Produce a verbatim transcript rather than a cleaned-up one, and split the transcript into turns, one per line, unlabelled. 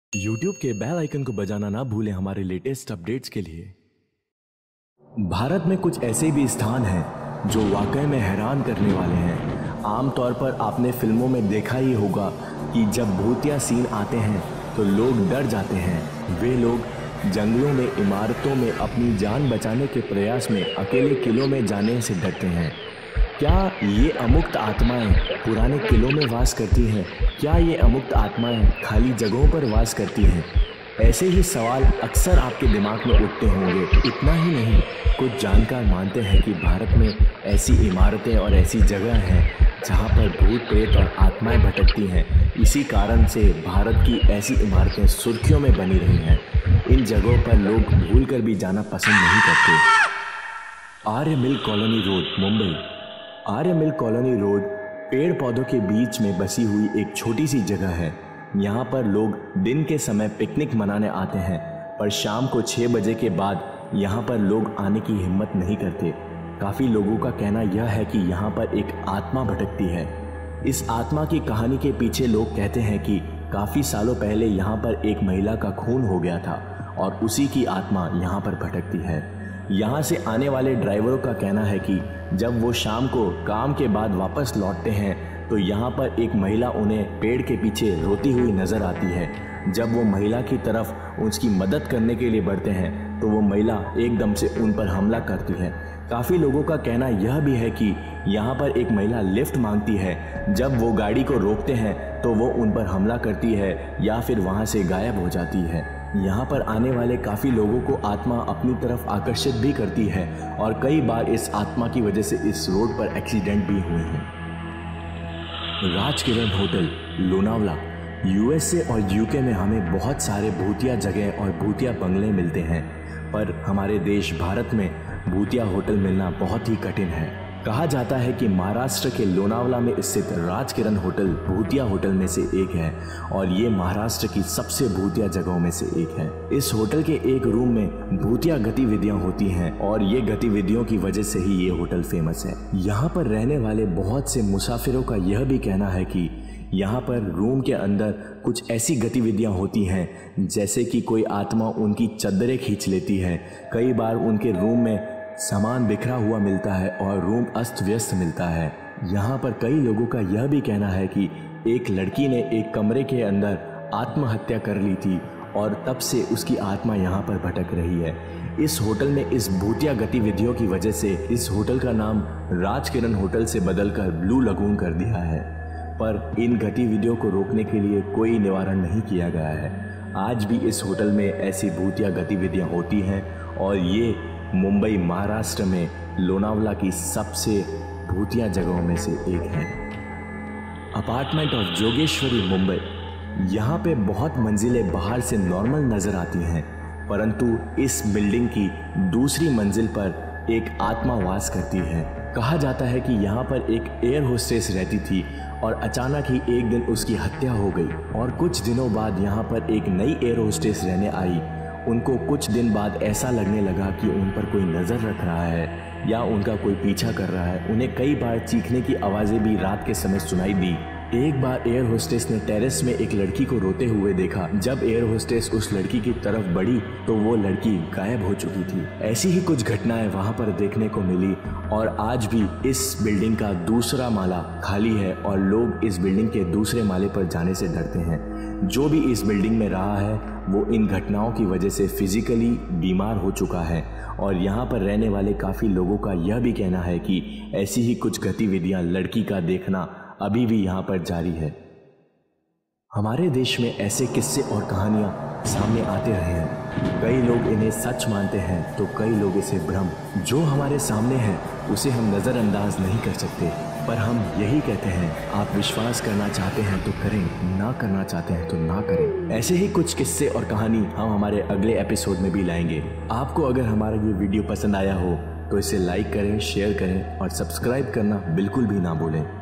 YouTube के bell icon को बजाना ना भूलें हमारे लेटेस्ट अपडेट्स के लिए। भारत में कुछ ऐसे भी स्थान हैं जो वाकई में हैरान करने वाले हैं। आमतौर पर आपने फिल्मों में देखा ही होगा कि जब भूतिया सीन आते हैं तो लोग डर जाते हैं। वे लोग जंगलों में, इमारतों में अपनी जान बचाने के प्रयास में अकेले किलों में जाने से डरते हैं। क्या ये अमुक्त आत्माएं पुराने किलों में वास करती हैं? क्या ये अमुक्त आत्माएं खाली जगहों पर वास करती हैं? ऐसे ही सवाल अक्सर आपके दिमाग में उठते होंगे। इतना ही नहीं, कुछ जानकार मानते हैं कि भारत में ऐसी इमारतें और ऐसी जगह हैं जहां पर भूत प्रेत और आत्माएं भटकती हैं। इसी कारण से भारत की ऐसी इमारतें सुर्खियों में बनी रही हैं। इन जगहों पर लोग भूल कर भी जाना पसंद नहीं करते। Arya mill colony road, Mumbai. Arya mill colony road पेड़ पौधों के बीच में बसी हुई एक छोटी सी जगह है। यहाँ पर लोग दिन के समय पिकनिक मनाने आते हैं, पर शाम को छः बजे के बाद यहाँ पर लोग आने की हिम्मत नहीं करते। काफ़ी लोगों का कहना यह है कि यहाँ पर एक आत्मा भटकती है। इस आत्मा की कहानी के पीछे लोग कहते हैं कि काफ़ी सालों पहले यहाँ पर एक महिला का खून हो गया था और उसी की आत्मा यहाँ पर भटकती है। यहाँ से आने वाले ड्राइवरों का कहना है कि जब वो शाम को काम के बाद वापस लौटते हैं तो यहाँ पर एक महिला उन्हें पेड़ के पीछे रोती हुई नजर आती है। जब वो महिला की तरफ उसकी मदद करने के लिए बढ़ते हैं तो वो महिला एकदम से उन पर हमला करती है। काफ़ी लोगों का कहना यह भी है कि यहाँ पर एक महिला लिफ्ट मांगती है। जब वो गाड़ी को रोकते हैं तो वो उन पर हमला करती है या फिर वहाँ से गायब हो जाती है। यहाँ पर आने वाले काफ़ी लोगों को आत्मा अपनी तरफ आकर्षित भी करती है और कई बार इस आत्मा की वजह से इस रोड पर एक्सीडेंट भी हुए हैं। राजकिरण होटल, लोनावला। यूएसए और यूके में हमें बहुत सारे भूतिया जगह और भूतिया बंगले मिलते हैं, पर हमारे देश भारत में भूतिया होटल मिलना बहुत ही कठिन है। कहा जाता है कि महाराष्ट्र के लोनावला में स्थित राजकिरण होटल भूतिया होटल में से एक है और ये महाराष्ट्र की सबसे भूतिया जगहों में से एक है। इस होटल के एक रूम में भूतिया गतिविधियां होती हैं और ये गतिविधियों की वजह से ही ये होटल फेमस है। यहाँ पर रहने वाले बहुत से मुसाफिरों का यह भी कहना है कि यहाँ पर रूम के अंदर कुछ ऐसी गतिविधियां होती हैं जैसे कि कोई आत्मा उनकी चद्दरें खींच लेती है। कई बार उनके रूम में सामान बिखरा हुआ मिलता है और रूम अस्त व्यस्त मिलता है। यहाँ पर कई लोगों का यह भी कहना है कि एक लड़की ने एक कमरे के अंदर आत्महत्या कर ली थी और तब से उसकी आत्मा यहाँ पर भटक रही है। इस होटल में इस भूतिया गतिविधियों की वजह से इस होटल का नाम राजकिरण होटल से बदलकर ब्लू लगून कर दिया है, पर इन गतिविधियों को रोकने के लिए कोई निवारण नहीं किया गया है। आज भी इस होटल में ऐसी भूतिया गतिविधियाँ होती हैं और ये मुंबई, महाराष्ट्र में लोनावला की सबसे भूतिया जगहों में से एक है। Apartment of Jogeshwari, Mumbai. यहाँ पे बहुत मंजिलें बाहर से नॉर्मल नज़र आती हैं, परंतु इस बिल्डिंग की दूसरी मंजिल पर एक आत्मा वास करती है। कहा जाता है कि यहाँ पर एक एयर होस्टेस रहती थी और अचानक ही एक दिन उसकी हत्या हो गई और कुछ दिनों बाद यहाँ पर एक नई एयर होस्टेस रहने आई। उनको कुछ दिन बाद ऐसा लगने लगा कि उन पर कोई नज़र रख रहा है या उनका कोई पीछा कर रहा है। उन्हें कई बार चीखने की आवाज़ें भी रात के समय सुनाई दी। एक बार एयर होस्टेस ने टेरेस में एक लड़की को रोते हुए देखा। जब एयर होस्टेस उस लड़की की तरफ बढ़ी तो वो लड़की गायब हो चुकी थी। ऐसी ही कुछ घटनाएं वहां पर देखने को मिली और आज भी इस बिल्डिंग का दूसरा माला खाली है और लोग इस बिल्डिंग के दूसरे माले पर जाने से डरते हैं। जो भी इस बिल्डिंग में रहा है वो इन घटनाओं की वजह से फिजिकली बीमार हो चुका है और यहाँ पर रहने वाले काफ़ी लोगों का यह भी कहना है कि ऐसी ही कुछ गतिविधियाँ लड़की का देखना अभी भी यहाँ पर जारी है। हमारे देश में ऐसे किस्से और कहानियाँ सामने आते रहे हैं। कई लोग इन्हें सच मानते हैं तो कई लोग इसे भ्रम। जो हमारे सामने है उसे हम नज़रअंदाज नहीं कर सकते, पर हम यही कहते हैं, आप विश्वास करना चाहते हैं तो करें, ना करना चाहते हैं तो ना करें। ऐसे ही कुछ किस्से और कहानी हम हमारे अगले एपिसोड में भी लाएंगे। आपको अगर हमारा ये वीडियो पसंद आया हो तो इसे लाइक करें, शेयर करें और सब्सक्राइब करना बिल्कुल भी ना भूलें।